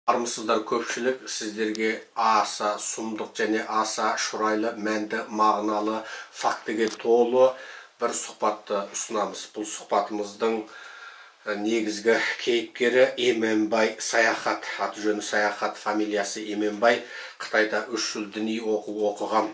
Армысыздар көпшілік, сіздерге аса сұмдық және аса шұрайлы, мәнді, мағыналы, фактіге толы бір сұхбатты ұсынамыз. Бұл сұхбатымыздың негізгі кейіпкері Еменбай Саяхат, аты жөні Саяхат, фамилиясы Еменбай, Қытайда 3 жыл діни оқыған.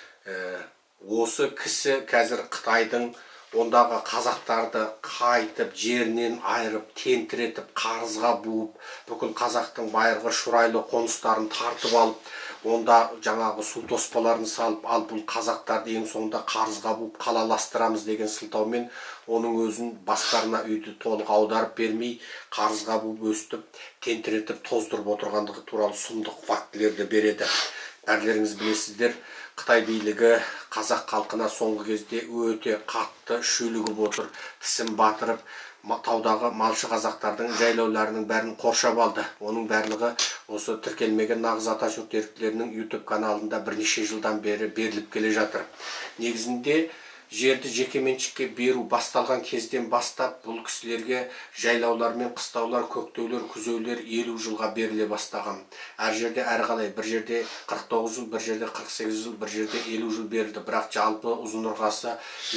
Осы кісі қазір Қытайдың ондағы қазақтарды қайтып, жерінен айырып, тентіретіп, қарызға буып, бүкіл қазақтың байырғы шұрайлы қоныстарын тартып алып, онда жаңағы су тоспаларын салып, ал бұл қазақтарды ең соңында қарызға буып қалаластырамыз деген сылтаумен оның өзін бастарына үйді толық аударып бермей, қарызға буып өстіп, тентіретіп, тоздырып отырғандығы туралы сұмдық фактілерді береді. Бәрлеріңіз білесіздер, Қытай билігі қазақ халқына соңғы кезде өте қатты шүйлігіп отыр, тісін батырып, таудағы малшы қазақтардың жайлауларының бәрін қоршап алды. Оның барлығы осы тіркелмеген нағыз Аташұрт еріктілерінің YouTube каналында бірнеше жылдан бері беріліп келе жатыр. Негізінде жерді жекеменшікке беру басталған кезден бастап бұл кісілерге жайлаулар мен қыстаулар, көктеулер, күзеулер 50 жылға беріле бастаған. Әр жерде әр қалай, бір жерде 49 жыл, бір жерде 48 жыл, бір жерде 50 жыл берілді. Бірақ жалпы ұзын ырғасы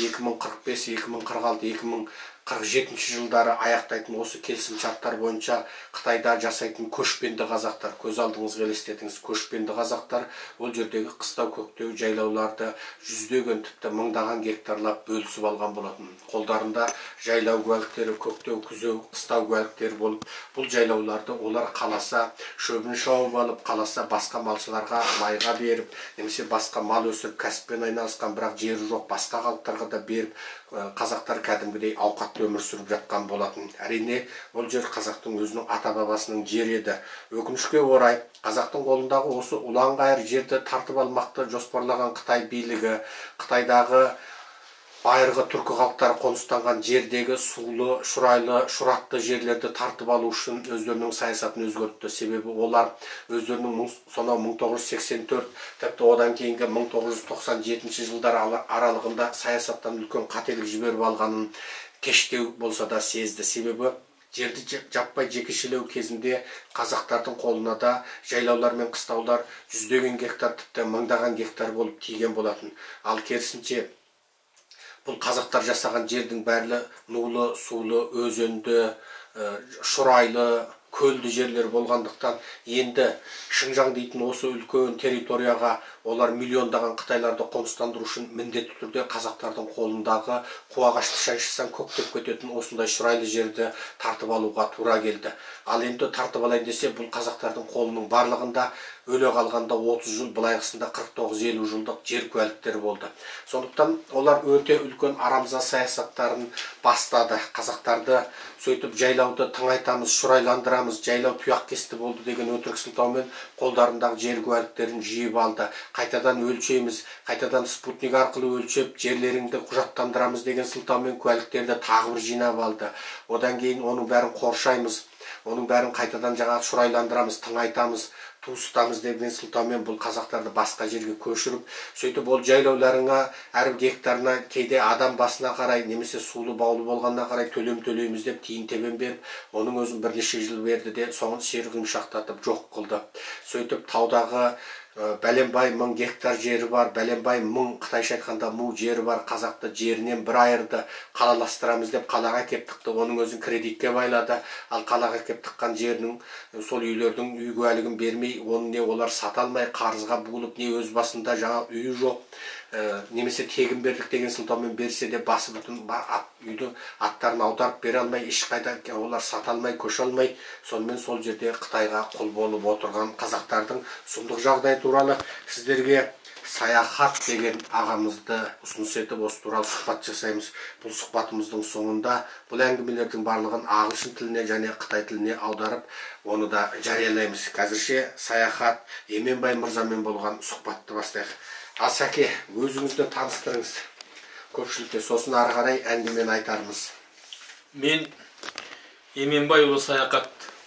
2045, 2046, 2047 жылдары аяқтайтын осы келісімшарттар бойынша Қытайда жасайтын көшпенді қазақтар, көз алдыңызға елестетіңіз, көшпенді қазақтар ол жердегі қыстау, көктеу, жайлауларды жүздеген, тіпті мыңдаған гектарлап бөлісіп алған болатын. Қолдарында жайлау куәліктері, көктеу, күзеу, қыстау куәліктері болып, бұл жайлауларды олар қаласа шөбін шауып алып, қаласа басқа малшыларға майға беріп, немесе басқа мал өсіріп, кәсіппен айналысқан, бірақ жері жоқ басқа халықтарға да беріп, қазақтар кәдімгідей ауқатты өмір сүріп жатқан болатын. Әрине, ол жер қазақтың өзінің ата-бабасының жері еді. Өкінішке орай, қазақтың қолындағы осы ұлан-ғайыр жерді тартып алмақты жоспарлаған Қытай билігі, Қытайдағы байырғы түркі халықтары қоныстанған жердегі сулы, шұрайлы, шұратты жерлерді тартып алу үшін өздерінің саясатын өзгертті. Себебі олар өздерінің сонау 1984, тіпті одан кейінгі 1997 жылдар аралығында саясаттан үлкен қателік жіберіп алғанын кештеу болса да сезді. Себебі жерді жаппай жекешелеу кезінде қазақтардың қолына да жайлаулар мен қыстаулар жүздеген гектар, тіпті мыңдаған гектар болып тиген болатын. Ал керісінше бұл қазақтар жасаған жердің бәрі нулы, сулы, өзенді, шұрайлы, көлді жерлер болғандықтан енді Шыңжаң дейтін осы үлкен территорияға олар миллиондаған қытайларды қоныстандыру үшін міндетті түрде қазақтардың қолындағы қуағашты шайшысаң көктеп кететін осындай шұрайлы жерді тартып алуға тура келді. Ал енді тартып алайын десе, бұл қазақтардың қолының барлығында өле қалғанда 30 жыл, былайғысында 49-50 жылдық жер куәліктері болды. Сондықтан олар өте үлкен арамза саясаттарын бастады. Қазақтарды сөйтіп жайлауды тыңайтамыз, шұрайландырамыз, жайлау тұяқ кесті болды деген өтірік сылтаумен қолдарындағы жер куәліктерін жиып алды. Қайтадан өлшейміз, қайтадан спутник арқылы өлшеп, жерлеріңді құжаттандырамыз деген сылтаумен куәліктерді тағы бір жинап алды. Одан кейін оның бәрін қоршаймыз, оның бәрін қайтадан жаңағы шұрайландырамыз, тыңайтамыз, туыстамыз деген сылтаумен бұл қазақтарды басқа жерге көшіріп, сөйтіп ол жайлауларыңа әр гектарына кейде адам басына қарай, немесе сулы баулы болғанына қарай төлейміз деп тиын тебен беріп, оның өзін бірнеше жыл берді де соңын серігін шақтатып жоқ қылды. Сөйтіп таудағы бәленбай 1000 гектар жері бар, бәленбай 1000, қытайша айтқанда 1000 жері бар қазақты жерінен бір айырды, қалаластырамыз деп қалаға кеп тықты, оның өзін кредитке байлады. Ал қалаға кеп тыққан жерінің сол үйлердің үй куәлігін бермей, оны не олар сата алмай, қарызға буылып, не өз басында жаңа үйі жоқ, немесе тегін бердік деген сылтаумен берсе де басы бүтін үйді аттарын аударып бере алмай, ешқайда олар сата алмай, көше алмай, сонымен сол жерде Қытайға құл болып отырған қазақтардың сұмдық жағдай туралы сіздерге Саяхат деген ағамызды ұсыныс етіп осы туралы сұхбат жасаймыз. Бұл сұхбатымыздың соңында бұл әңгімелердің барлығын ағылшын тіліне және Қытай тіліне аударып, оны да жариялаймыз. Қазірше Саяхат Еменбай мырзамен болған сұхбатты бастайық. Асаке, өзіңізді таныстырыңыз көпшілікке, сосын ары қарай әңгімені айтармыз. Мен Еменбай ұлы Саяхат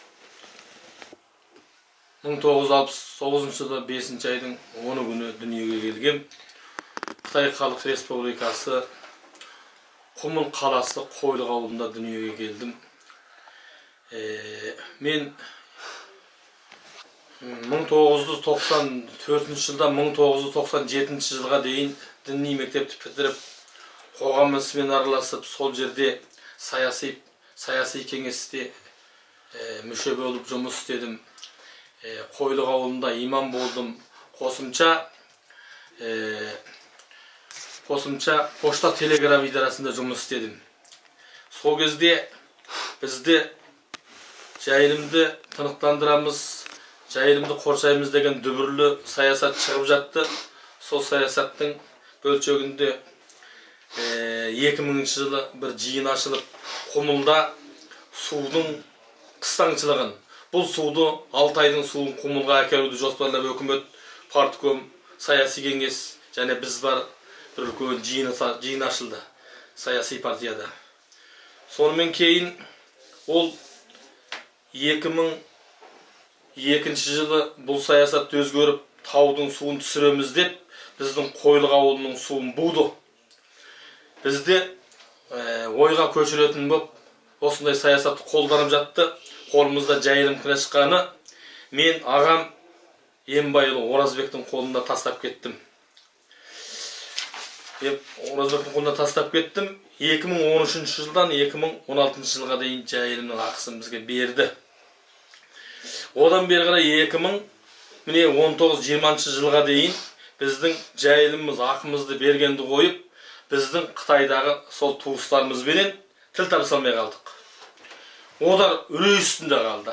1969 жылы 5 айдың 10 күні дүниеге келгем. Қытай Халық Республикасы Құмыл қаласы Қойлық ауылында дүниеге келдім. Мен 1994 жылдан 1997 жылға дейін діни мектепті бітіріп, қоғам ісімен араласып, сол жерде саяси кеңесте мүше болып жұмыс істедім. Қойлық ауылында имам болдым. Қосымша пошта телеграф идарасында жұмыс істедім. Сол кезде бізде жайылымды тынықтандырамыз, жайылымды қоршаймыз деген дүбірлі саясат шығып жатты. Сол саясаттың бөлшегінде 2000 жылы бір жиын ашылып, Құмылда судың қыстаңшылығын, бұл суды 6 айдың суын Құмылға әкелуді жоспарлап өкімет, партком, саяси кеңес және біз бар бір үлкен жиын ашылды саяси партияда. Сонымен кейін ол 2002 жылы бұл саясат өзгеріп, таудың суын түсіреміз деп, біздің Қойлық ауылының суын буды. Бізде ойға көшіретін боп, осындай саясатты қолданып жатты. Қолымызда жайылым кіре шыққаны, мен ағам Ембайұлы Оразбектің қолында тастап кеттім. 2013 жылдан 2016 жылға дейін жайылымның ақысын бізге берді. Одан бері қарай 2019-20 жылға дейін біздің жайылымымыз ақымызды бергенді қойып, біздің Қытайдағы сол туыстарымызбенен тіл табыса алмай қалдық. Олар үрей үстінде қалды.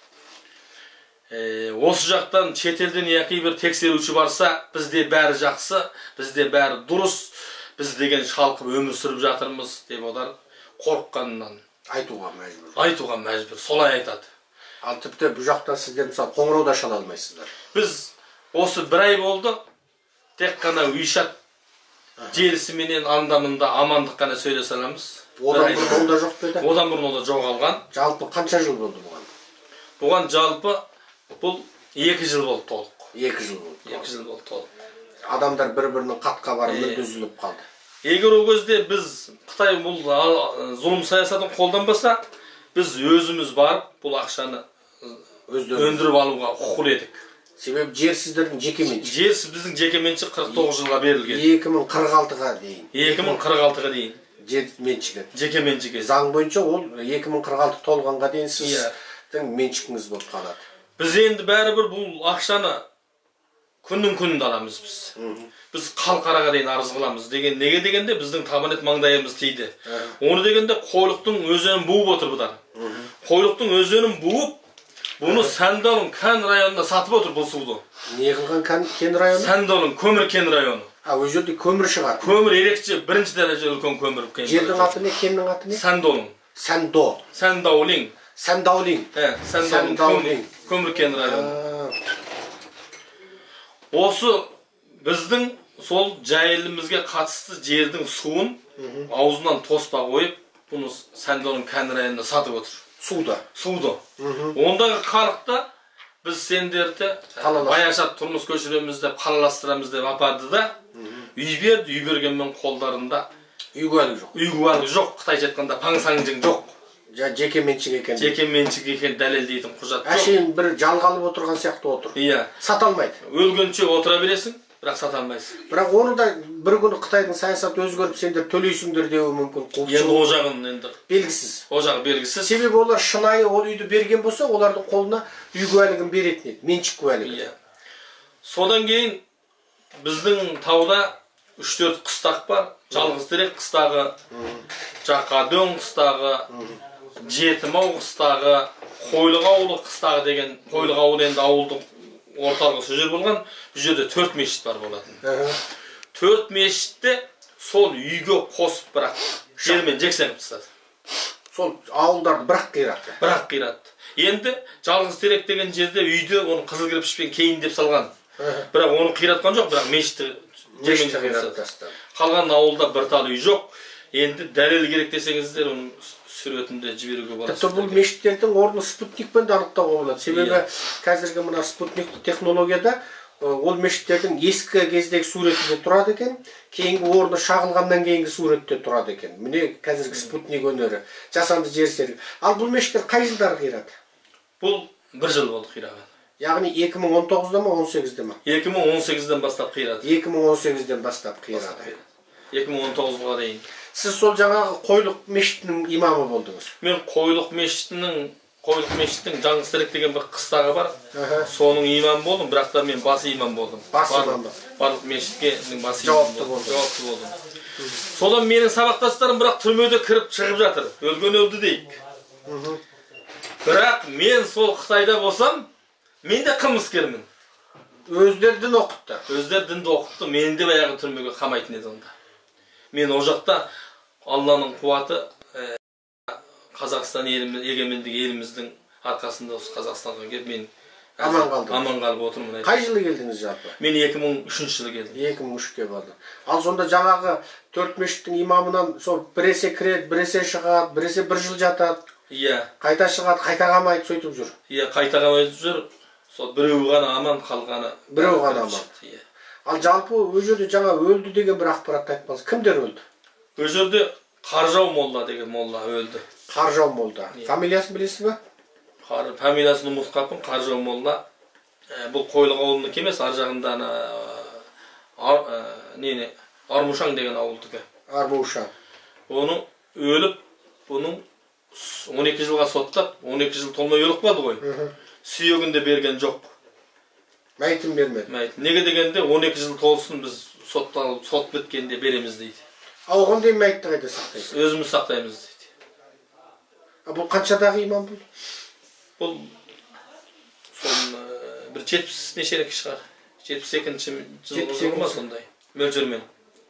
Осы жақтан шетелден яки бір тексеруші барса, бізде бәрі жақсы, бізде бәрі дұрыс, біз деген шалқып өмір сүріп жатырмыз деп олар қорыққанынан айтуға мәжбүр. Солай айтады. Ал тіпті бұл жақта сіздер мысалы қоңырауда шала алмайсыздар. Біз осы бір ай болды, тек қана үйшат желісіменен анда-мында амандық қана сөйлесе аламыз. Одан бұрын онда жоқ деді? Одан бұрын онда жоғалған. Жалпы қанша жыл болды бұған? Бұған жалпы бұл 2 жыл болды толық. 2 жыл болды. 2 жыл болды толық. Адамдар бір-бірінің қатқабарымен үзіліп қалды. Егер ол кезде біз Қытай бұл зұлым саясатын қолданбаса, біз өзіміз барып бұл ақшаны өндіріп алуға құқылы едік. Себебі жер сіздердің жеке меншік. Жер біздің жеке меншік 49 жылға берілген. 2046-ға дейін. 2046-ға дейін. Жер меншігі. Жеке меншігі. Заң бойынша ол 2046 толғанға дейін сіздің меншігіңіз болып қалады. Біз енді бәрібір бұл ақшаны күннің күнінде аламыз біз. Біз қалқараға дейін арыз қыламыз. Неге дегенде біздің табанет маңдайымыз тиді. Оны дегенде Қойлықтың өзенін буып отыр бұдар. Қойлықтың өзенін буып, бұны Сәндалың кен районына сатып отыр бұл суды. Не қылған кен районы? Сәндалың көмір кен районы. Ол жерде көмір шығады. Көмір ерекше бірінші дәреже үлкен көмір. Жердің аты не, кеннің аты не? Сәндалың. Сәндаулин. Сәндаулин. Көмір кен районы. Осы біздің сол жайылымымызға қатысты жердің суын аузынан тоспа қойып, бұны Сәндаулин кен районына сатып отыр. Суды. Ондағы халықта біз сендерді баяшат тұрмыс көшіреміз деп, қалаластырамыз деп апарды да, үй бергенмен қолдарында үйгуалық жоқ. Қытай жетканда паңсаңжың жоқ. Жеке меншік екен дәлелдейтін құжат жоқ. Әшейін бір жалғалып отырған сияқты отыр. Сата алмайды. Өлгенше отыра бересің, бірақ сата алмайсың. Бірақ оны да бір күні Қытайдың саясаты өзгеріп сендер төлейсіңдер деуі мүмкін. Енді о жағын енді белгісіз. О жағы белгісіз. Себебі олар шынайы ол үйді берген болса, олардың қолына үй куәлігін беретін еді, меншік куәлігі. Содан кейін біздің тауда 3-4 қыстақ бар. Жалғызтірек қыстағы, Жақадөң қыстағы, Жетімау қыстағы, Қойлық ауылы қыстағы деген, Қойлық ауылы енді ауылдың орталығы сол жер болған, бұл жерде 4 мешіт бар болатын. 4 мешітте сол үйге қосып бірақ жермен жексен қыстады. Сол ауылдарды бірақ қиратты. Енді Жалғызтірек деген жерде үйді оны қызыл кірпішпен кейіндеп салған. Бірақ оны қиратқан жоқ, бірақ мешітті жермен қиратты. Қалған ауылда бір тал үй жоқ. Енді дәлел керек десеңіздер, оның сүретінде жіберуге болады. Тіпті бұл мешіттердің орны спутникпен де анықтауға болады. Себебі қазіргі мына спутниктік технологияда ол мешіттердің ескі кездегі суретінде тұрады екен, кейінгі орны шағылғаннан кейінгі суретте тұрады екен. Міне қазіргі спутник өнері, жасанды жер серігі. Ал бұл мешіттер қай жылдары қирады? Бұл 1 жыл болды қираған. Яғни 2019-да ма, 18-де ма? 2018-ден бастап қирады. 2018-ден бастап қирады. 2019-ға дейін. Сіз сол жаңағы Қойлық мешітінің имамы болдыңыз. Мен Қойлық мешітінің Жаңғызтірек деген бір қыстағы бар. Соның имам болдым, бірақ та мен бас имам болдым. Бас имам ба? Барлық мешітке бас имам болдым. Содан менің сабақтастарым бірақ түрмеде кіріп шығып жатыр. Өлген өлді дейік. Бірақ мен сол Қытайда болсам, мен де қылмыскермін. Өздері дін оқытты. Өздері дінді оқытты, мені де баяғы түрмеге қамайтын еді онда. Мен о жақта Алланың қуаты Қазақстан егемендігі еліміздің арқасында осы Қазақстанға келіп мен аман қалып отырмын. Қай жылы келдіңіз жалпы? Мен 2003 жылы келдім. 2003-ке бардым. Ал сонда жаңағы 4 мешіттің имамынан сол біресе кіреді, біресе шығады, біресе бір жыл жатады. Иә. Қайта шығады, қайта қамайды, сөйтіп жүр. Иә, қайта қамайды жүр. Сол біреуі ғана аман қалғаны. Біреуі ғана аман. Ал жалпы ол жерде жаңа өлді деген бір ақпаратты айтпаңыз. Кімдер өлді? Ол жерде Қаржау молла деген молла өлді. Қаржау молда. Фамилиясын білесіз бе? Фамилиясын ұмытып қалыппын. Қаржау молла. Бұл Қойлық ауылынікі емес, ар жағында Армушаң деген ауылдікі. Армушаң. Оның өліп, бұның 12 жылға соттап, 12 жыл толмай өліп қалды ғой. Сүйегінде берген жоқ. Мәйтін бермеді. Мәйтін. Неге дегенде 12 жыл толсын біз сот біткенде береміз дейді. Оған дейін мәйтті қайда сақтайсыз? Өзіміз сақтаймыз дейді. Бұл қаншадағы имам бұл? Бұл бір 70 нешелік шығар. 72-ші жылғы ма сондай. Мөлшермен.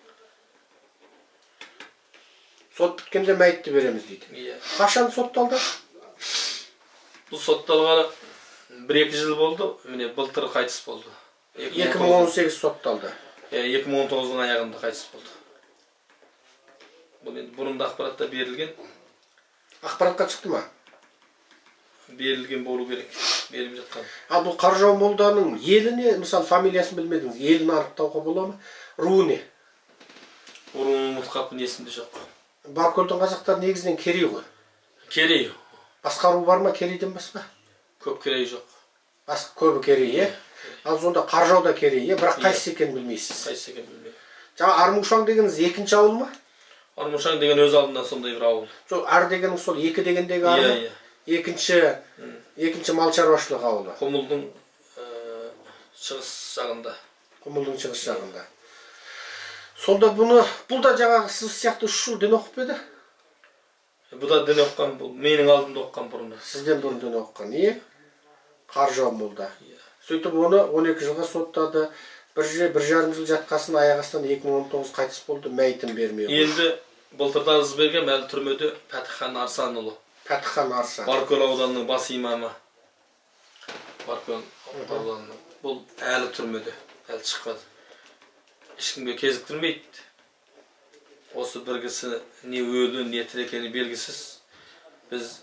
Сот біткенде мәйтті береміз дейді. Қашан сотталды? Бұл сотталғаны 1-2 жыл болды. Міне былтыр қайтыс болды. 2018 сотталды. 2019-ның аяғында қайтыс болды. Бұл енді бұрында ақпаратта берілген. Ақпаратқа шықты ма? Берілген болу керек. Беріп жатқан. Ал бұл Қаржау молданың елі не? Мысалы фамилиясын білмедіңіз. Елін анықтауға бола ма? Руы не? Руын ұмытып қалыппын, есімде жоқ. Баркөлдің қазақтары негізінен керей ғой. Керей. Басқа ру бар ма керейден басқа? Көп керей жоқ. Басқа көбі керей, е? Ал сонда Қаржау да керей, е? Бірақ қайсысы екенін білмейсіз. Қайсысы екенін білмеймін. Жаңа Армушаң дегеніңіз екінші ауыл ма? Армушаң деген өз алдында сондай бір ауыл. Жоқ, Ар дегеніңіз сол екі дегендегі ауыл ма? Екінші мал шаруашылық ауылы. Құмылдың шығыс жағында. Құмылдың шығыс жағында. Сонда бұл да жаңағы сіз сияқты 3 жыл дін оқып еді? Бұл да дін оққан, бұл менің алдымда оққан бұрында. Сізден бұрын дін оққан, не? Қаржау молда. Сөйтіп оны 12 жылға соттады. 1,5 жыл жатқасын аяғастан 2019 қайтыс болды, мәйтін бермей. Енді былтырда арыз берген әлі түрмеде Пәтіхан Арсанұлы. Пәтіхан Арсан. Баркөл ауданының бас имамы. Баркөл ауданының. Бұл әлі түрмеде, әлі шықпады. Ешкімге кезіктірмейді. Осы бір кісі не өлі, не тірі екені белгісіз. Біз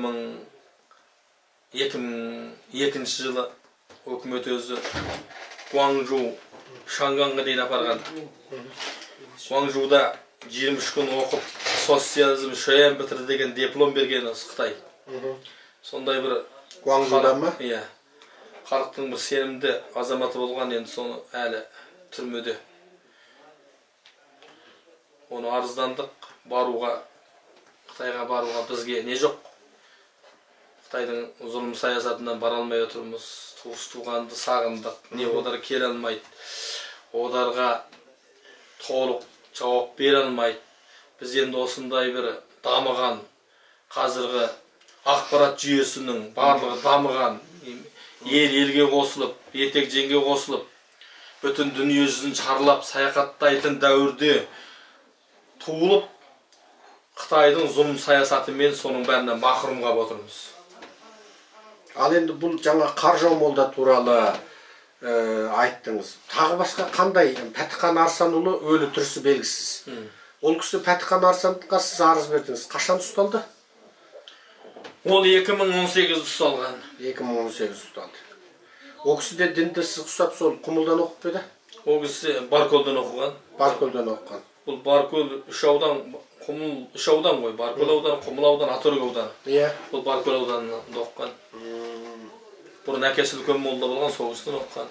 2002 жылы өкімет өзі Гуанчжоу, Шанганға дейін апарған. Гуанчжоуда 23 күн оқып, социализм шаян бітірді деген диплом берген осы Қытай. Сондай бір Гуанчжоуда ма? Иә. Халықтың бір сенімді азаматы болған, енді соны әлі түрмеде. Оны арыздандық, баруға, Қытайға баруға бізге не жоқ. Қытайдың зұлым саясатынан бара алмай отырмыз. Туыс-туғанды сағындық, не одар келе алмайды. Одарға толық жауап бере алмайды. Біз енді осындай бір дамыған, қазіргі ақпарат жүйесінің барлығы дамыған, елге қосылып, етек-жеңге қосылып, бүтін дүние жүзін шарлап, саяхаттайтын дәуірде туылып, Қытайдың зұлым саясатымен соның бәрінен махрұм қалып отырмыз. Ал енді бұл жаңа Қаржау молда туралы айттыңыз. Тағы басқа қандай? Пәтіхан Арсанұлы өлі түрсі белгісіз. Ол кісі Пәтіхан Арсанға сіз арыз бердіңіз. Қашан ұсталды? Ол 2018 ұсталған. 2018 ұсталды. Ол кісі де дінді сіз құсап сол Құмылдан оқып еді? Ол кісі Баркөлден оқыған. Баркөлден оқыған. Бұл Баркөл 3 аудан, Құмыл 3 аудан ғой. Баркөл аудан, Құмыл аудан, Атөрік ауданы. Иә. Бұл Баркөл ауданында оқыған. Бұрын әкесі үлкен молда болған, соғыстан оққан.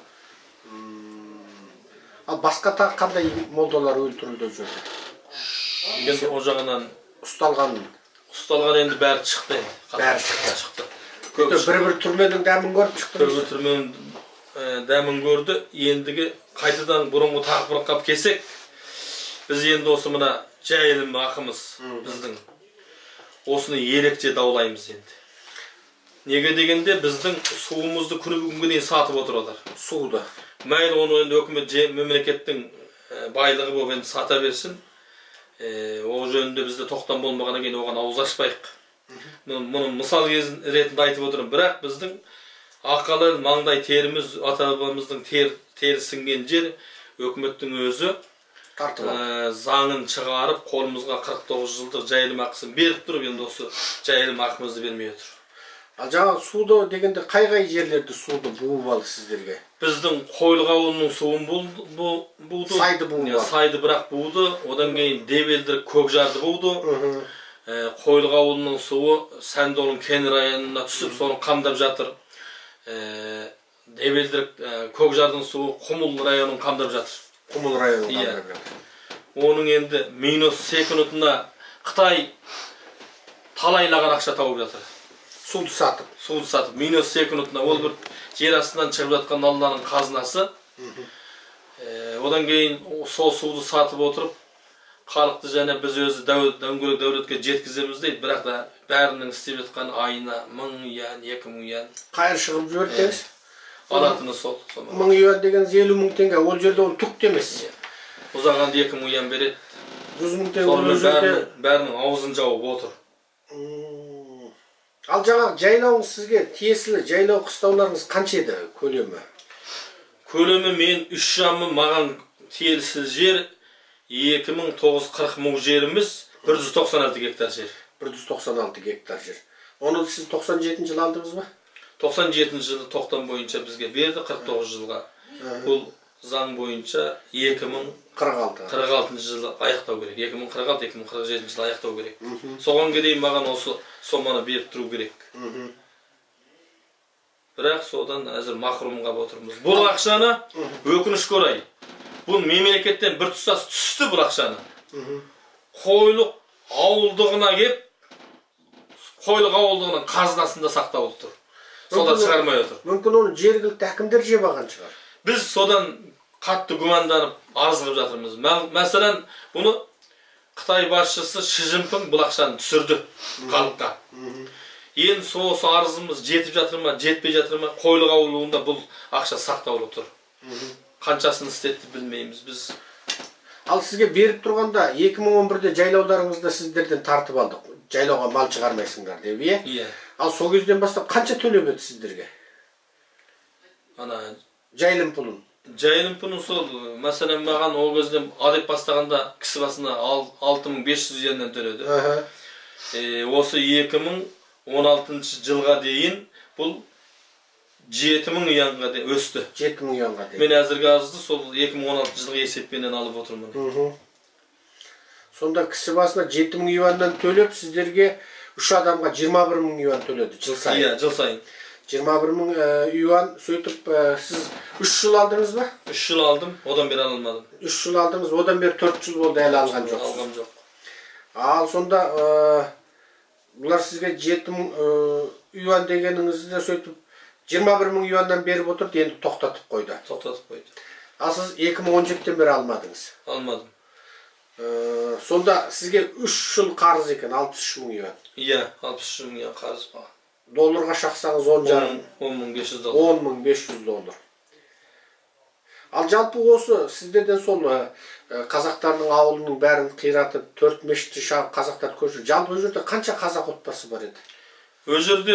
Ал басқа тағы қандай молдалар өлтірілді жүрді? Енді о жағынан Ұсталған енді бәрі шықты енді. Бәрі шықты. Көп бір түрменің дәмін көріп шықты. бір түрменің дәмін көрді. Ендігі қайтадан бұрынғы тақпырыққа келсек, біз енді осы мына жайылым ақымыз біздің осыны ерекше даулаймыз енді. Неге дегенде біздің суымызды күні бүгінге дейін сатып отыралар. Суды. Мәйл оны енді өкімет мемлекеттің байлығы болып енді сата берсін. О жөнінде бізде тоқтам болмағаннан кейін оған ауыз ашпайық. Мұны мысал ретінде айтып отырмын. Бірақ біздің ақалы маңдай теріміз, ата-бабамыздың тері сіңген жер өкіметтің өзі заңын шығарып, қолымызға 49 жылдық жайылым ақысын беріп тұрып, енді осы жайылым ақымызды бермей отыр. Ал жаңа суды дегенде қай жерлерді суды буып алды сіздерге? Біздің Қойлық ауылының суын буды. Сайды буып алды. Сайды бірақ буды. Одан кейін Дебелдір Көкжарды буды. Қойлық ауылының суы Сәндолың кен районына түсіп, соны қамдап жатыр. Дебелдір Көкжардың суы Құмыл районын қамдап жатыр. Құмыл районын қамдап жатыр. Оның енді минус секундына Қытай талайлаған ақша тауып жатыр. Суды сатып. Минус секундына ол бір жер астынан шығып жатқан Алланың қазынасы. Одан кейін сол суды сатып отырып, халықты және біз өзі дөңгелек дәулетке жеткіземіз дейді. Бірақ та бәрінің істеп жатқан айына 1000 юан, 2000 юан. Қайыр шығып жібертеңіз? Алатыны сол. 1000 юан деген 50 000 теңге. Ол жерде ол түк демес. Ұзағанды 2000 юан береді. 100 000 теңге бәрінің аузын жауып отыр. Ал жаңағы жайлауыңыз сізге тиесілі жайлау қыстауларыңыз қанша еді көлемі? Көлемі мен 3 шамы маған тиесілі жер 2940 мың жеріміз 196 гектар жер. 196 гектар жер. Оны сіз 97 жыл алдыңыз ба? 97 жылы тоқтам бойынша бізге берді, 49 жылға. Бұл заң бойынша 2046 жылы аяқтау керек. 2046-2047 жылы аяқтау керек. Соған дейін маған осы соманы беріп тұру керек. Бірақ содан әзір мақрумға отырмыз. Бұл ақшаны өкінішке орай, бұл мемлекеттен бір тұстас түсті бұл ақшаны. Қойлық ауылдығына кеп, Қойлық ауылдығының қазынасында сақталып тұр. Содан шығармай отыр. Мүмкін оны жергілікті әкімдер жеп алған шығар. Біз содан қатты күмәнданып арыз қылып жатырмыз. Мәселен, бұны Қытай басшысы Ши Цзиньпин бұл ақшаны түсірді халыққа. Енді осы арызымыз жетіп жатыр ма, жетпей жатыр ма, Қойлық ауылында бұл ақша сақтаулы тұр. Қаншасын істетті білмейміз біз. Ал сізге беріп тұрғанда 2011-де жайлауларыңызды сіздерден тартып алдық. Жайлауға мал шығармайсыңдар деп, иә? Ал сол кезден бастап қанша төлеп еді сіздерге? Жайылым пұлын. Жайылым пұлын сол, мәселен маған ол кезде адеп бастағанда кісі басына 6500 юаннан төледі. Осы 2016 жылға дейін бұл 7000 юанға дейін өсті. 7000 юанға дейін. Мен әзірге азды сол 2016 жылғы есеппенен алып отырмын. Сонда кісі басына 7000 юаннан төлеп, сіздерге 3 адамға 21000 юан төледі жыл сайын. Иә, жыл сайын. 21000 юан, сөйтіп сіз 3 жыл алдыңыз ба? 3 жыл алдым, одан бері алмадым. 3 жыл алдыңыз, одан бері 4 жыл болды әлі алған жоқсыз. Алғам жоқ. Ал сонда бұлар сізге 7000 юан дегеніңізді сөйтіп 21000 юаннан беріп отырды, енді тоқтатып қойды. Тоқтатып қойды. Ал сіз 2017-тен бері алмадыңыз. Алмадым. Сонда сізге 3 жыл қарыз екен, 63000 юан. Иә, 63000 юан қарыз бар. Долларға шақсаңыз 10.500 доллар. 10.500 доллар. Ал жалпы осы сіздерден сол қазақтардың ауылының бәрін қиратып, 4 мешітті шағып қазақтар көшірді. Жалпы ол жерде қанша қазақ отбасы бар еді? Ол жерде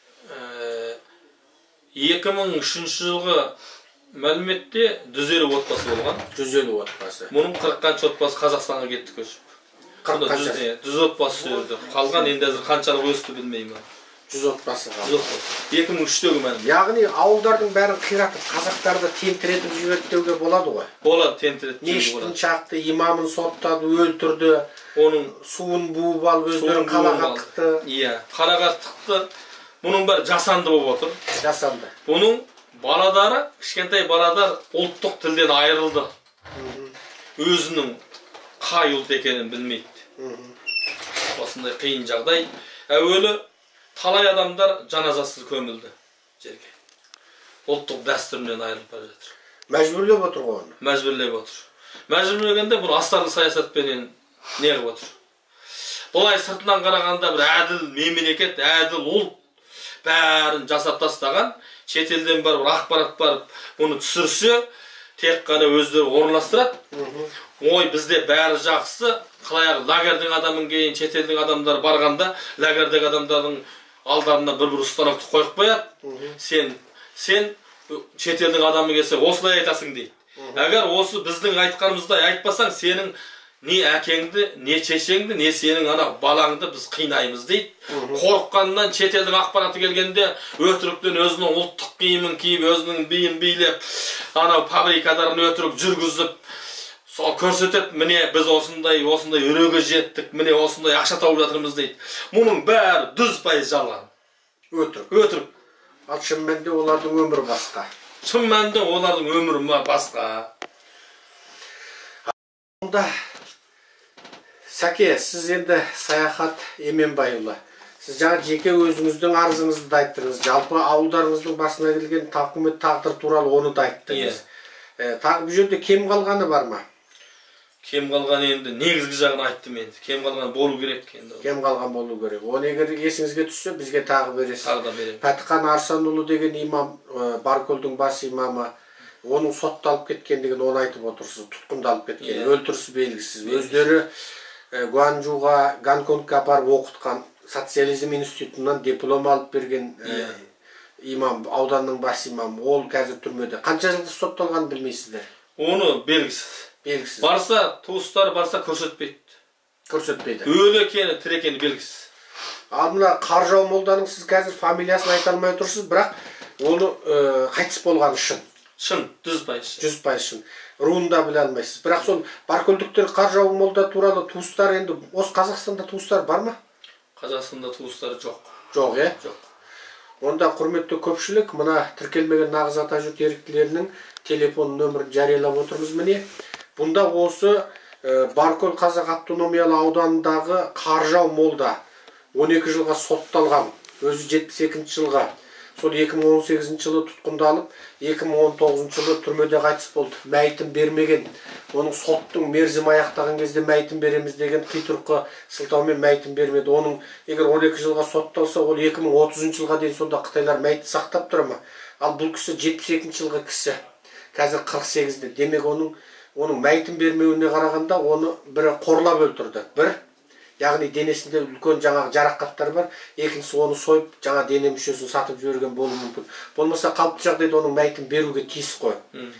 2003 жылғы мәліметте 150 отбасы болған. 150 отбасы. Мұның 40 қанша отбасы Қазақстанға кетті көшіп. 40 қанша? 100 отбасы жүрді. Қалған енді әзір қаншалық өсті білмеймін. 100 отбасы қалды. 2003-тегі мәлімет. Яғни ауылдардың бәрін қиратып, қазақтарды тентіретіп жіберді деуге болады ғой? Болады, тентіретіп жіберді. Мешіттін шақты, имамын соттады, өлтірді, оның суын буып алып, өздерін қалаға тықты. Иә, қалаға тықты. Бұның бәрі жасанды болып отыр. Жасанды. Бұның баладары, кішкентай баладар ұлттық тілден айырылды. Өзінің қай ұлт екенін білмейді. Осындай қиын жағдай. Әуелі талай адамдар жаназасыз көмілді жерге. Ұлттық дәстүрінен айырылып бара жатыр. Мәжбүрлеп отыр ғой оны. Мәжбүрлеп отыр. Мәжбүрлегенде бұл астарлы саясатпенен не қылып отыр. Бұлай сыртынан қарағанда бір әділ мемлекет, әділ ұлт бәрін жасап тастаған, шетелден бір ақпарат барып, бұны түсірсе, тек қана өздері орналастырады. Ой, бізде бәрі жақсы, қалай лагердің адамын кейін шетелдің адамдар барғанда, лагердегі адамдардың алдарына бір ұстанақты қойып қояды. Сен шетелдің адамы келсе, осылай айтасың дейді. Әгер осы біздің айтқанымыздай айтпасаң, сенің не әкеңді, не шешеңді, не сенің ана балаңды біз қинаймыз дейді. Қорыққаннан шетелдің ақпараты келгенде өтіріктен өзінің ұлттық киімін киіп, өзінің биін билеп, ана фабрикаларын өтірік жүргізіп, сол көрсетіп, міне біз осындай үреге жеттік, міне осындай ақша тауып жатырмыз дейді. Мұның бәрі 100% жалған. Өтірік. Ал шын мәнінде олардың өмірі басқа. Шын мәнінде олардың өмірі басқа. Онда Сәке, сіз енді Саяхат Еменбайұлы. Сіз жаңа жеке өзіңіздің арызыңызды да айттыңыз. Жалпы ауылдарыңыздың басына келген тауқымет тағдыр туралы оны да айттыңыз. Тағы бұл жерде кем қалғаны бар ма? Кем қалған енді негізгі жағын айттым енді. Кем қалған болу керек енді. Кем қалған болу керек. Оны егер есіңізге түссе, бізге тағы бересіз. Тағы да беремін. Пәтіқан Арсанұлы деген имам, Баркөлдің бас имамы, оның сотталып кеткендігін оны айтып отырсыз. Тұтқындалып кеткен, өлтірісі белгісіз. Өздері Гуанчжуға, Гонконгқа барып оқытқан, социализм институтынан диплом алып берген имам, ауданның бас имамы. Ол қазір түрмеде. Қанша жылда сотталғанын білмейсіздер? Оны белгісіз. Белгісіз. Барса, туыстары барса көрсетпейді. Көрсетпейді. Өлі екені, тірі екені белгісіз. Ал мына Қаржау молданың сіз қазір фамилиясын айта алмай отырсыз, бірақ оны қайтыс болғаны шын. Шын, 100% шын. 100% шын. Руын да біле алмайсыз. Бірақ сол Баркөлдіктер Қаржау молда туралы туыстар енді осы Қазақстанда туыстар бар ма? Қазақстанда туыстары жоқ. Жоқ, Жоқ. Онда құрметті көпшілік, мына тіркелмеген нағыз ата жұрт еріктілерінің телефон нөмірін жариялап отырмыз міне. Бұнда осы Баркөл қазақ автономиялы ауданындағы Қаржау молда 12 жылға сотталған, өзі 72 жылға. Сол 2018 жылы тұтқындалып, 2019 жылы түрмеде қайтыс болды. Мәйітін бермеген. Оның соттың мерзімі аяқтаған кезде мәйітін береміз деген қитұрқы сылтаумен мәйітін бермеді. Оның егер 12 жылға сотталса, ол 2030 жылға дейін сонда Қытайлар мәйітті сақтап тұр ма? Ал бұл кісі 72 жылғы кісі. Қазір 48-де. Демек оның мәйітін бермеуіне қарағанда оны бірі қорлап өлтірді. Бір, яғни денесінде үлкен жаңағы жарақаттар бар. Екіншісі оны сойып, жаңа дене мүшесін сатып жіберген болуы мүмкін. Болмаса қалыпты жағдайда оның мәйітін беруге тиіс қой.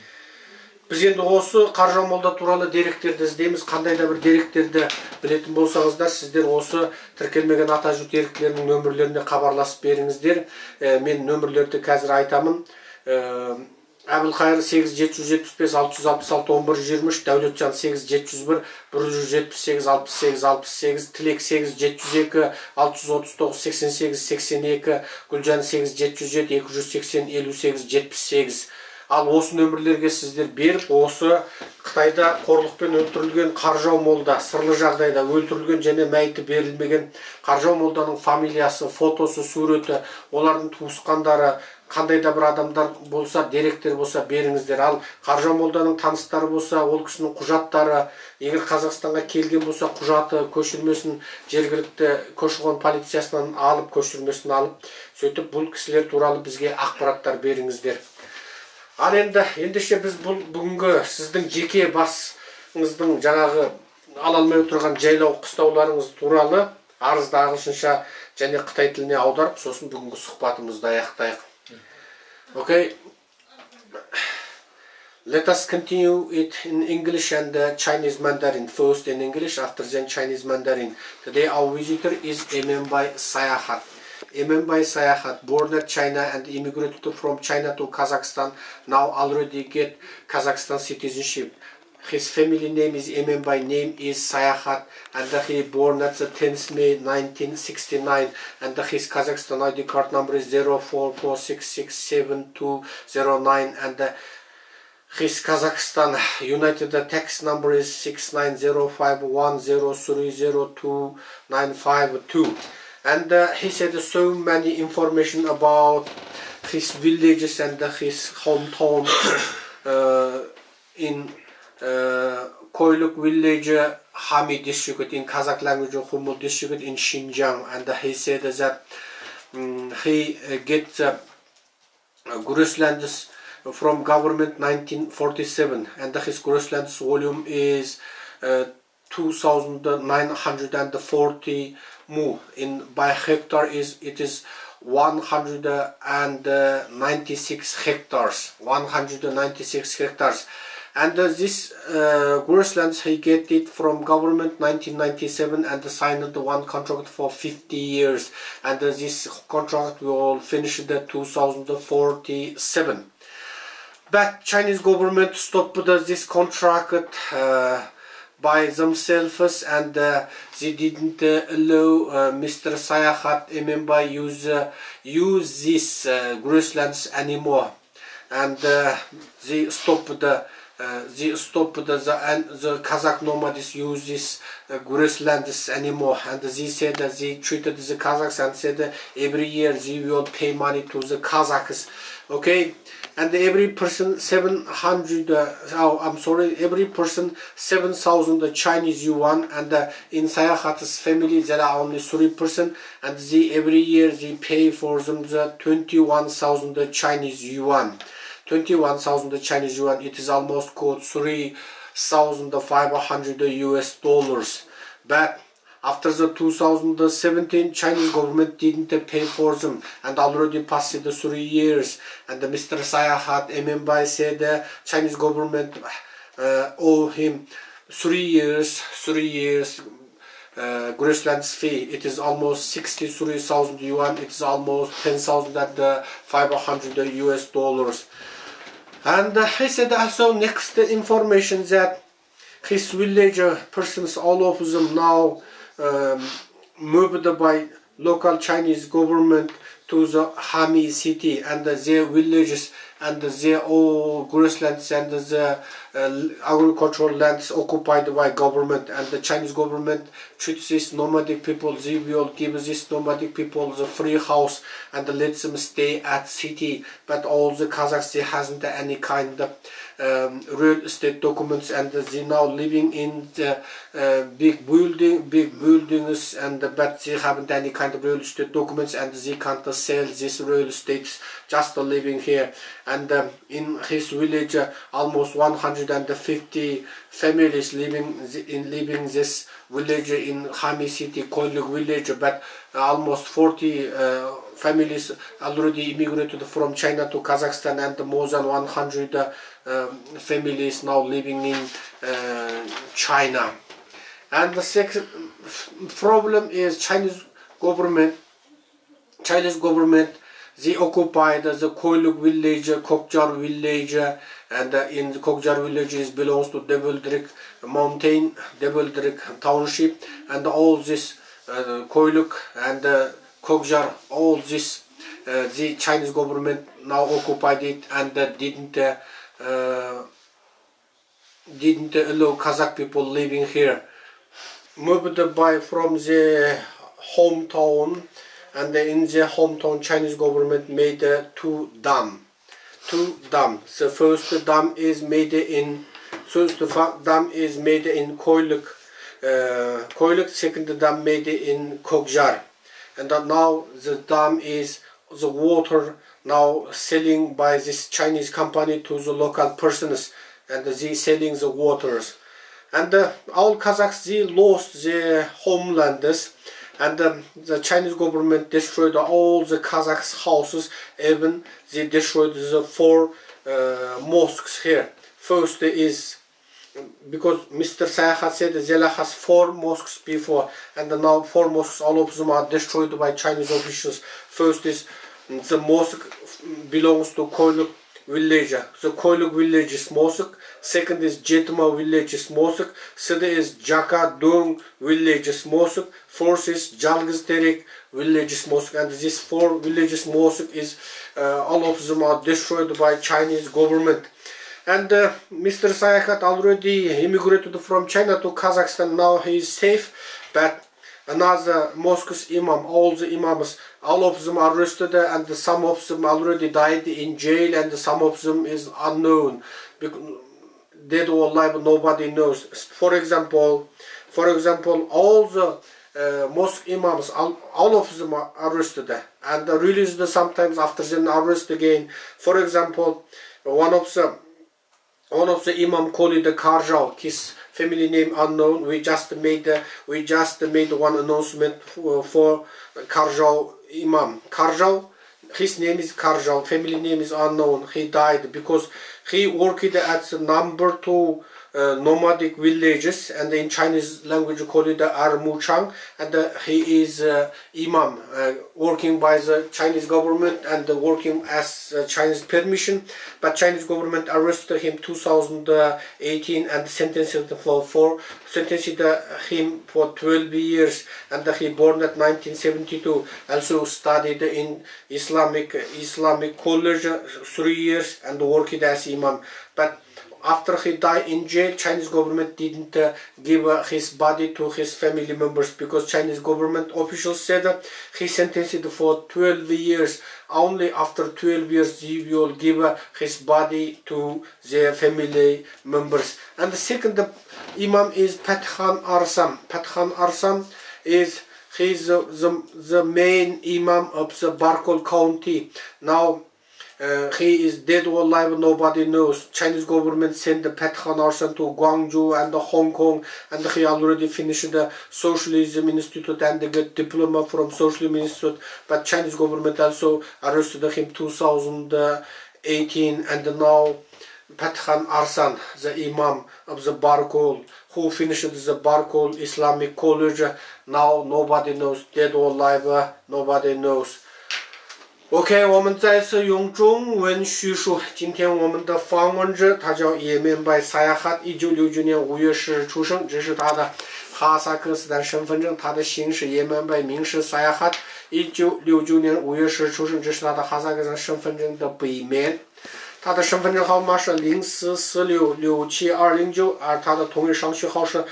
Біз енді осы Қаржау молда туралы деректерді іздейміз. Қандай да бір деректерді білетін болсаңыздар, сіздер осы тіркелмеген ата жұрт еріктілерінің нөмірлеріне хабарласып беріңіздер. Мен нөмірлерді қазір айтамын. Әбілқайыр 8775-666-1123, Дәулетжан 8701-178-68-68, Тілек 8702-639-88-82, Гүлжан 8707-280-58-78. Ал осы нөмірлерге сіздер беріп, осы Қытайда қорлықпен өлтірілген Қаржау молда, сырлы жағдайда өлтірілген және мәйіті берілмеген Қаржау молданың фамилиясы, фотосы, суреті, олардың туысқандары, қандай да бір адамдар болса, деректер болса беріңіздер. Ал Қаржау молданың таныстары болса, ол кісінің құжаттары, егер Қазақстанға келген болса, құжаты, көшірмесін жергілікті көші-қон полициясынан алып, көшірмесін алып, сөйтіп бұл кісілер туралы бізге ақпараттар беріңіздер. Ал ендеше біз бүгінгі сіздің жеке басыңыздың жаңағы ала алмай отырған жайлау қыстауларыңыз туралы арызды ағылшынша және қытай тіліне аударып, сосын бүгінгі сұхбатымызды аяқтайық. Okay, let us continue it in English and Chinese Mandarin. First in English, after then Chinese Mandarin. Today our visitor is Emenbay Sayahat. Emenbay Sayahat, born in China and immigrated from China to Kazakhstan, now already get Kazakhstan citizenship. His family name is by name is Sayahat, and he born at the 10th May 1969, and his Kazakhstan ID card number is 0446672209, and his Kazakhstan United tax number is 690510302952. And he said so many information about his villages and his hometown in Koyluk village, Hami district in Kazakh language, Khumul district in Xinjiang, and he said that he gets grasslands from government 1947, and his grasslands volume is 2,940 mu. In by hectare it is 196 hectares. 196 hectares. And this grasslands he get it from government 1997, and signed one contract for 50 years, and this contract will finish the 2047. But Chinese government stopped this contract by themselves, and they didn't allow Mr. Sayahat Emembai use these grasslands anymore, and they stopped the Kazakh nomads use this grasslands anymore, and they said that they treated the Kazakhs and said every year they will pay money to the Kazakhs, okay, and every person every person 7,000 Chinese yuan, and in Sayahat's family there are only 3%, and they every year they pay for them the 21,000 Chinese yuan. 21,000 Chinese yuan, it is almost called 3,500 US dollars. But after the 2017, Chinese government didn't pay for them, and already passed the 3 years, and Mr. Sayahat Emembai said the Chinese government owe him 3 years grasslands fee. It is almost 63,000 yuan, it is almost 10,500 US dollars. And he said also next information that his village persons, all of them now moved by local Chinese government to the Hami city, and their villages and their all grasslands and the agricultural lands occupied by government, and the Chinese government treats these nomadic people. They will give these nomadic people the free house and let them stay at city, but all the Kazakhs, they hasn't any kind of real estate documents, and they now living in the big buildings, and but they haven't any kind of real estate documents, and they can't sell these real estates, just living here. And in his village, almost 150 families living this village in Hami city, Koyluk village, but almost 40 families already immigrated from China to Kazakhstan, and more than 100 families now living in China. And the second problem is Chinese government, they occupied the Koyluk village, Kokjar village, and in the Kokjar village belongs to Develdrik mountain, Develdrik township, and all this Koyluk and Kokjar, all this the Chinese government now occupied it, and didn't allow Kazakh people living here. Moved by from the hometown, and in the hometown Chinese government made two dams. The first dam is made in Koyluk, second dam made in Kokjar, and now the dam is the water now selling by this Chinese company to the local persons, and they selling the waters. And all Kazakhs, they lost their homelands, and the Chinese government destroyed all the Kazakhs' houses. Even they destroyed the 4 mosques here. First is because Mr. Sayahat said Zela has 4 mosques before, and now 4 mosques, all of them are destroyed by Chinese officials. First is the mosque belongs to Koyluk village. So Koyluk village is Mosuk. Second is Jetma village is Mosuk. Third is Jakadung village is Mosuk. Fourth is Jalgizterik village is Mosuk. And these 4 villages Mosuk is all of them are destroyed by Chinese government. And Mr. Sayahat already immigrated from China to Kazakhstan. Now he is safe, but another mosque's imam, all the imams, all of them are arrested, and some of them already died in jail, and some of them is unknown, dead or alive, nobody knows. For example, all the mosque imams, all of them are arrested and released sometimes after then arrest again. For example, one of the imam called it the Karjal, his family name unknown. We just made one announcement for Karjal imam. Karjal, his name is Karjal, family name is unknown. He died because he worked at the number 2 nomadic villages, and in Chinese language call it the Armuchang, and he is imam working by the Chinese government and working as Chinese permission, but Chinese government arrested him 2018 and sentenced him for 12 years, and he born at 1972. Also studied in Islamic college 3 years and worked as imam, but after he died in jail, Chinese government didn't give his body to his family members, because Chinese government officials said he sentenced for 12 years. Only after 12 years he will give his body to their family members. And the second imam is Pathan Arsam. Pathan Arsam is the main imam of the Barkol County. Now he is dead or alive, nobody knows. Chinese government sent the Pathan Arsam to Guangzhou and Hong Kong, and he already finished the Socialism Institute and got diploma from Socialism Institute, but Chinese government also arrested him 2018, and now Pathan Arsam, the imam of the Barkol, who finished the Barkol Islamic College, now nobody knows, dead or alive, nobody knows. OK， 我们再次用中文叙述。今天我们的访问者，他叫叶面拜萨亚哈，1969年5月10日出生，这是他的哈萨克斯坦身份证。他的姓是叶面拜，名是萨亚哈，1969年5月10日出生，这是他的哈萨克斯坦身份证的背面。他的身份证号码是0446672209，而他的同一上序号是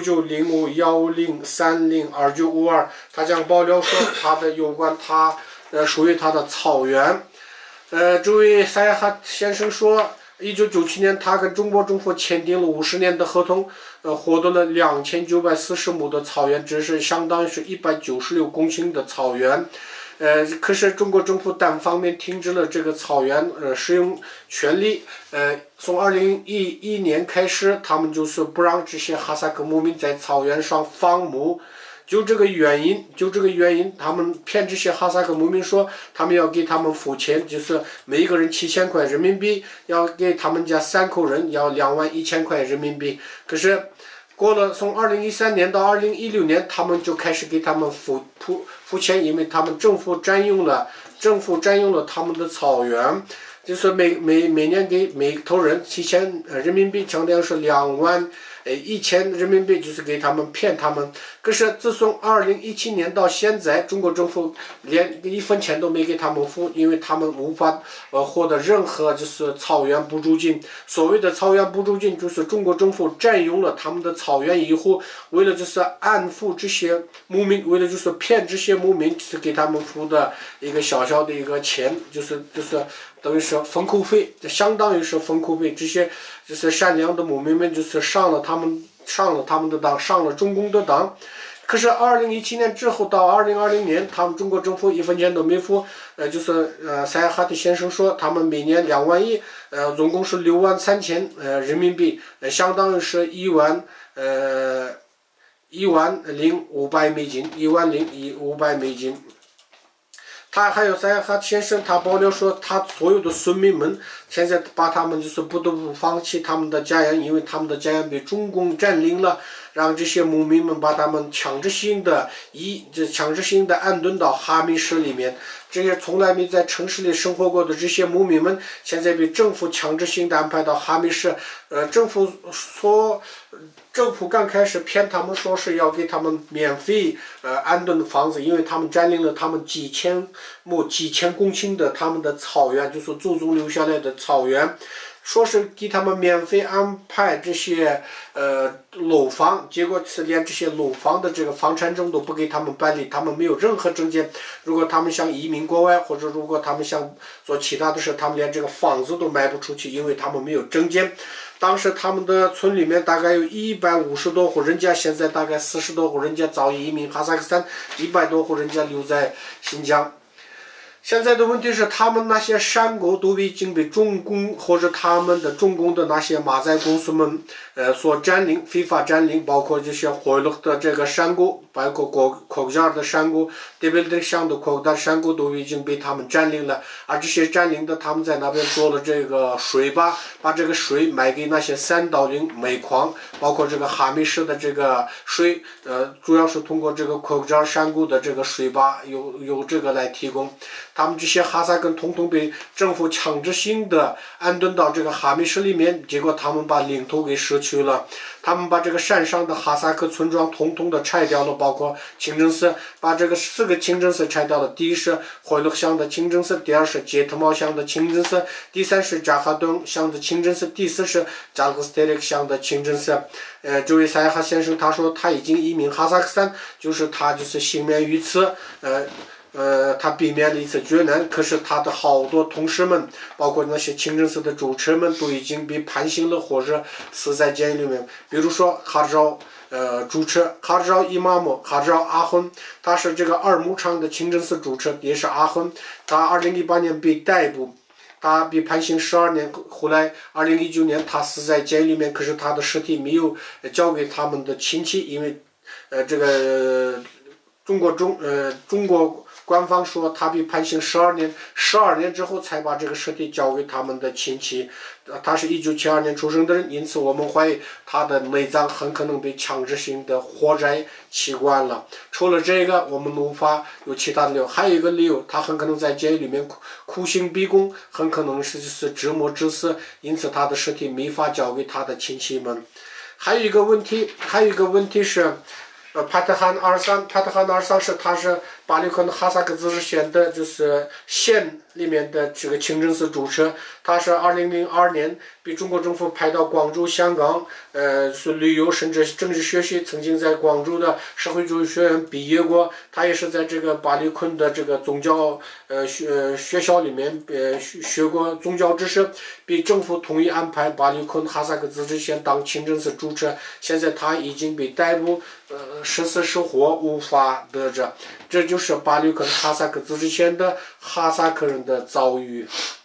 690510302952。他将爆料说他的有关他。属于他的草原。这位萨亚哈先生说，1997年他跟中国政府签订了50年的合同，获得了2940亩的草原，这是相当于是196公顷的草原。可是中国政府单方面停止了这个草原使用权利。从2011年开始，他们就是不让这些哈萨克牧民在草原上放牧。就这个原因，他们骗这些哈萨克牧民说，他们要给他们付钱，就是每一个人7000块人民币，要给他们家3口人要21000块人民币。可是过了从2013年到2016年，他们就开始给他们付钱，因为他们政府占用了他们的草原，就是每年给每头人7000人民币，相当于是21000人民币，就是给他们骗他们。可是自从2017年到现在，中国政府连1分钱都没给他们付，因为他们无法获得任何就是草原补助金。所谓的草原补助金，就是中国政府占用了他们的草原以后，为了就是安抚这些牧民，为了就是骗这些牧民，就是给他们付的一个小小的一个钱，就是等于是封口费，相当于是封口费。这些就是善良的牧民们，就是上了他们的当，上了中共的当。可是2017年之后到2020年，他们中国政府1分钱都没付。就是萨亚哈蒂先生说，他们每年2万亿，总共是63000人民币，相当于是10500美金，10500美金。 他还有在他先生，他爆料说，他所有的孙民们现在把他们就是不得不放弃他们的家园，因为他们的家园被中共占领了，让这些牧民们把他们强制性的安顿到哈密市里面。这些从来没在城市里生活过的这些牧民们，现在被政府强制性的安排到哈密市。政府刚开始骗他们说是要给他们免费安顿房子，因为他们占领了他们几千公顷的他们的草原，就是祖宗留下来的草原。说是给他们免费安排这些楼房，结果是连这些楼房的这个房产证都不给他们办理，他们没有任何证件。如果他们想移民国外，或者如果他们想做其他的事，他们连这个房子都卖不出去，因为他们没有证件。当时他们的村里面大概有150多户人家，现在大概40多户人家早已移民哈萨克斯坦，100多户人家留在新疆。现在的问题是，他们那些山沟都已经被中共或者他们的中共的那些马仔公司们所占领，非法占领，包括这些回路的这个山沟，包括国家的山沟，对不对？乡的国家山沟都已经被他们占领了，而这些占领的，他们在那边做了这个水坝，把这个水卖给那些三岛岭煤矿，包括这个哈密市的这个水，主要是通过这个国家山沟的这个水坝由这个来提供。他们这些哈萨克统统被政府强制性的安顿到这个哈密市里面，结果他们把领土给失去了。他们把这个山上的哈萨克村庄统统的拆掉了，包括清真寺，把这个4个清真寺拆掉了。第一是回路乡的清真寺，第二是杰特茂乡的清真寺，第三是扎哈顿乡的清真寺，第四是扎尔克斯特列克乡的清真寺。这位赛哈先生他说他已经移民哈萨克斯坦，他幸免于此。他避免了一次劫难，可是他的好多同事们，包括那些清真寺的主持们，都已经被判刑了，或者死在监狱里面。比如说哈昭主持哈昭伊玛目哈昭阿訇，他是这个二牧场的清真寺主持，也是阿訇。他2018年被逮捕，他被判刑12年，后来2019年他死在监狱里面，可是他的尸体没有交给他们的亲戚，因为这个中国官方说他被判刑12年，12年之后才把这个尸体交给他们的亲戚。他是1972年出生的人，因此我们怀疑他的内脏很可能被强制性的活摘器官了。除了这个，我们无法有其他的理由。还有一个理由，他很可能在监狱里面苦刑逼供，很可能是折磨致死，因此他的尸体没法交给他的亲戚们。还有一个问题是。帕特汗二桑他是巴里坤哈萨克自治县的县里面的这个清真寺主持，他是2002年被中国政府派到广州、香港，是旅游甚至政治学习，曾经在广州的社会主义学院毕业过。他也是在这个巴里坤的这个宗教学校里面学过宗教知识，被政府同意安排巴里坤哈萨克自治县当清真寺主持。现在他已经被逮捕，14时活，无法得知。这就是巴里坤哈萨克自治县的哈萨克人的遭遇。